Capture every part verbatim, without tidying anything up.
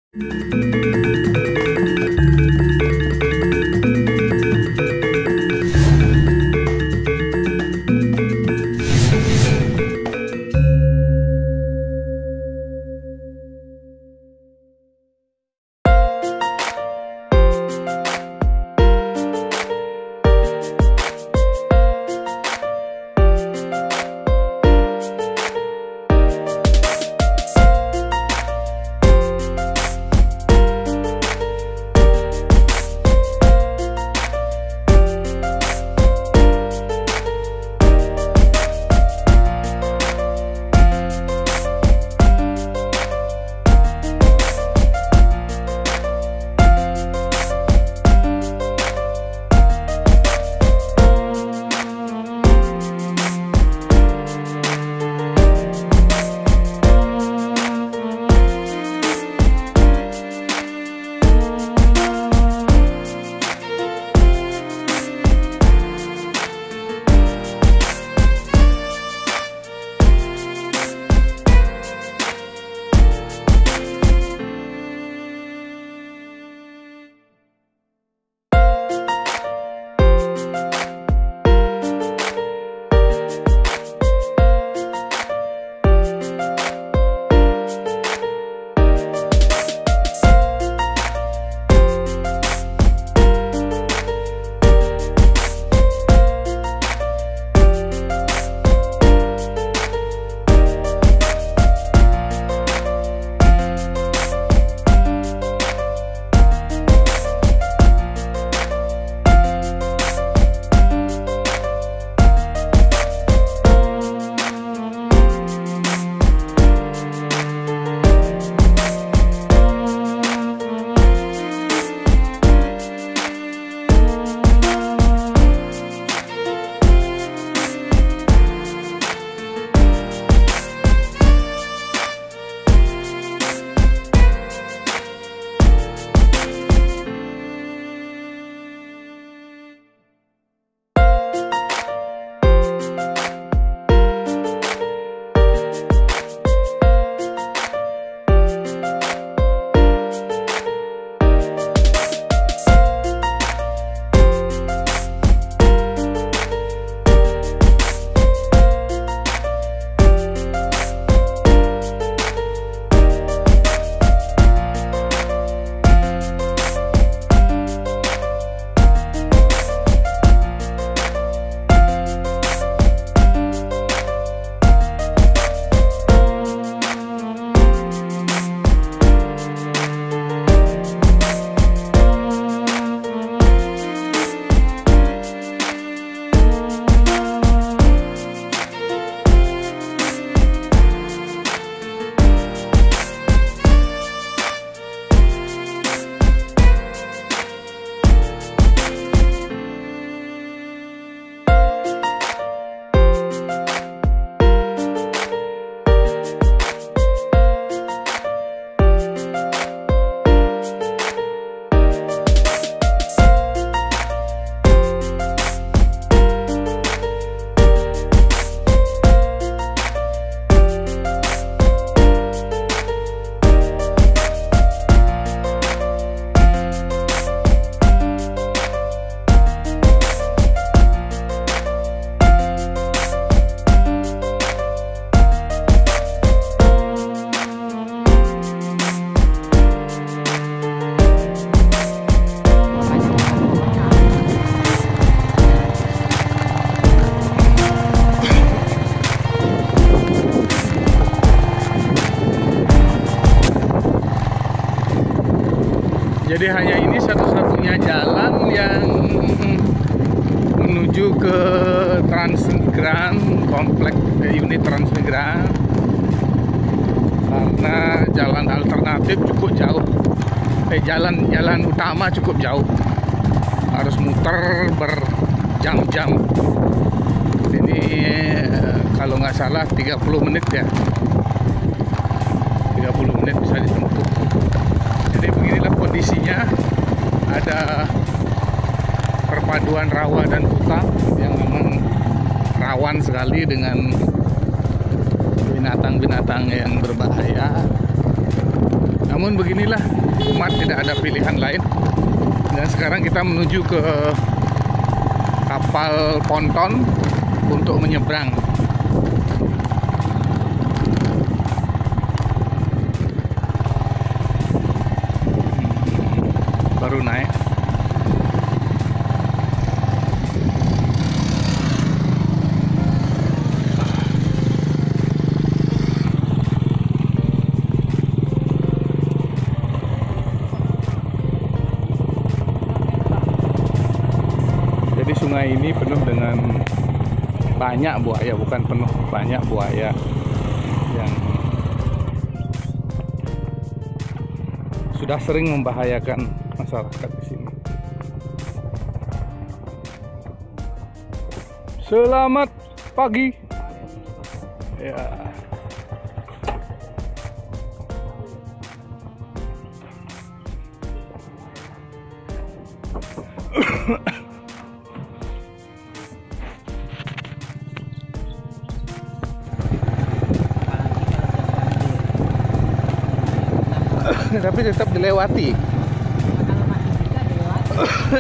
Jadi hanya ini satu-satunya jalan yang menuju ke Transmigran, komplek unit Transmigran, karena jalan alternatif cukup jauh. Eh, jalan jalan utama cukup jauh, harus muter berjam-jam. Ini kalau nggak salah tiga puluh menit ya, tiga puluh menit bisa ditempuh. Jadi beginilah kondisinya, ada perpaduan rawa dan hutan yang memang rawan sekali dengan binatang-binatang yang berbahaya. Namun beginilah, umat tidak ada pilihan lain. Dan sekarang kita menuju ke kapal ponton untuk menyeberang. Baru naik. Jadi sungai ini penuh dengan banyak buaya, bukan penuh, banyak buaya yang sudah sering membahayakan masyarakat di sini. Selamat pagi. Ya. Tapi tetap dilewati. Kalau masih bisa dilewati.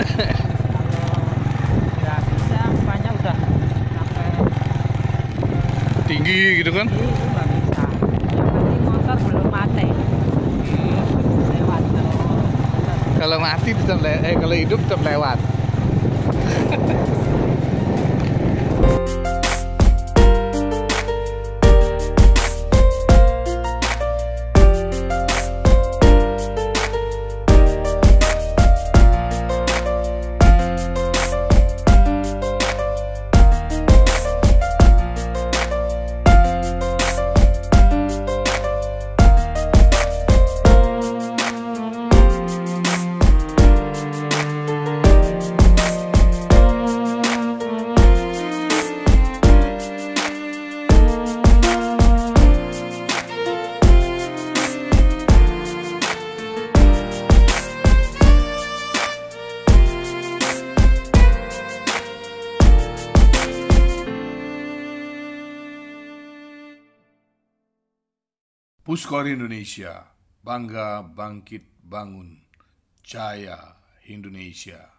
Kalau nggak bisa, rupanya udah sampai Tinggi gitu kan? itu nggak bisa. Yang penting motor belum mati. Lewat kalau Kalau mati tetap le- eh kalau hidup tetap lewat. Puskor Indonesia, bangga bangkit bangun, jaya Indonesia.